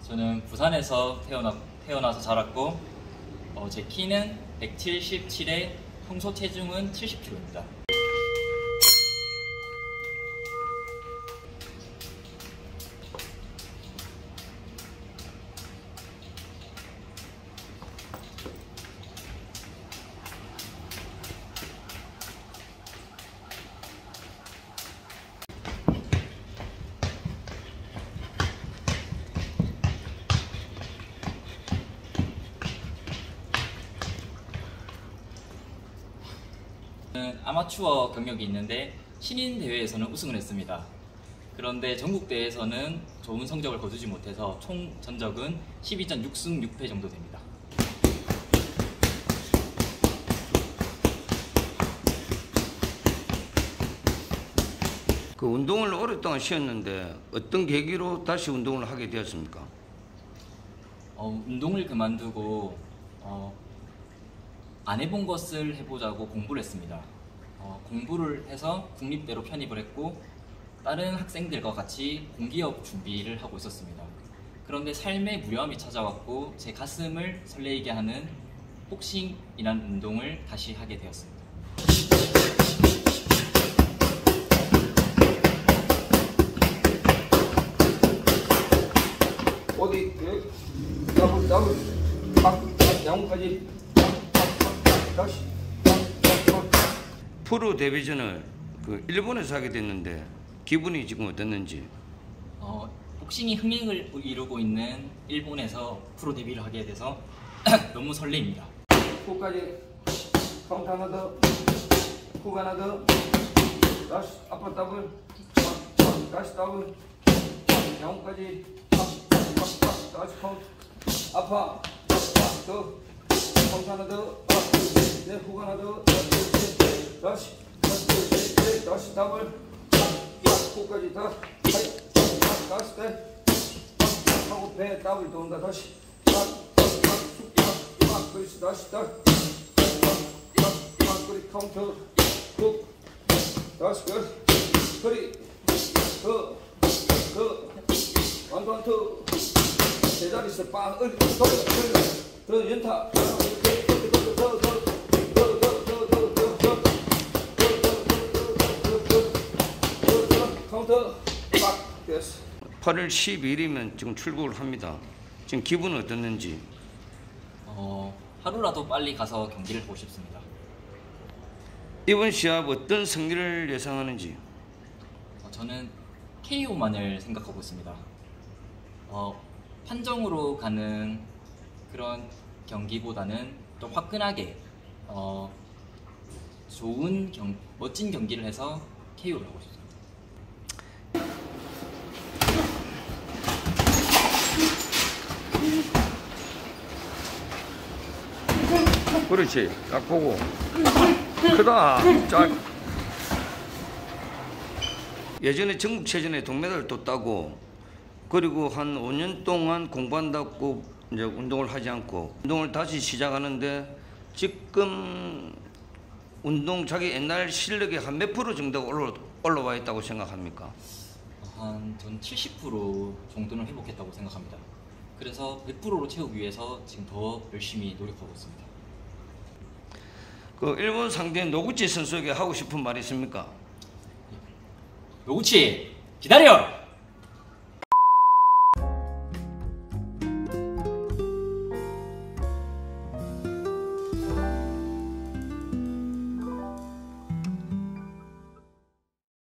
저는 부산에서 태어나서 자랐고 제 키는 177에 평소 체중은 70kg입니다. 아마추어 경력이 있는데 신인 대회에서는 우승을 했습니다. 그런데 전국 대회에서는 좋은 성적을 거두지 못해서 총 전적은 12전 6승 6패 정도 됩니다. 그 운동을 오랫동안 쉬었는데 어떤 계기로 다시 운동을 하게 되었습니까? 운동을 그만두고 안 해본 것을 해보자고 공부를 했습니다. 공부를 해서 국립대로 편입을 했고 다른 학생들과 같이 공기업 준비를 하고 있었습니다. 그런데 삶의 무료함이 찾아왔고 제 가슴을 설레이게 하는 복싱이라는 운동을 다시 하게 되었습니다. 어디 더블 양까지 다시 프로 데뷔전을 일본에서 하게 됐는데 기분이 지금 어땠는지? 복싱이 흥행을 이루고 있는 일본에서 프로 데뷔를 하게 돼서 너무 설레입니다. 후까지 카운트 하나 더, 훅 하나 더, 다시 아빠 더블, 다시 더블, 양까지 다시 카운트, 아파, 더, 카운트 하나 더, 네, 훅 하나 더, 다시 더블, 훅까지 다, 다시 돼, 하고 배 더블 돈다 다시, 그렇지 다시 그리 카운터 훅 다시 그리 완투 제자리에서 빵 더 연타 카운터 빡 됐어. 8월 12일이면 지금 출국을 합니다. 지금 기분은 어떻는지? 하루라도 빨리 가서 경기를 보고 싶습니다. 이번 시합 어떤 승리를 예상하는지? 저는 KO만을 생각하고 있습니다. 판정으로 가는 그런 경기보다는 좀 화끈하게 좋은 멋진 경기를 해서 KO를 하고 싶습니다. 그렇지. 딱 보고. 크다. 짝. 예전에 전국체전에 동메달을 땄다고, 그리고 한 5년 동안 공부한다고 이제 운동을 하지 않고 운동을 다시 시작하는데 지금 운동 자기 옛날 실력의 한 몇 프로 정도가 올라와 있다고 생각합니까? 전 70% 정도는 회복했다고 생각합니다. 그래서 100%로 채우기 위해서 지금 더 열심히 노력하고 있습니다. 그 일본 상대 노구치 선수에게 하고 싶은 말이 있습니까? 노구치 기다려!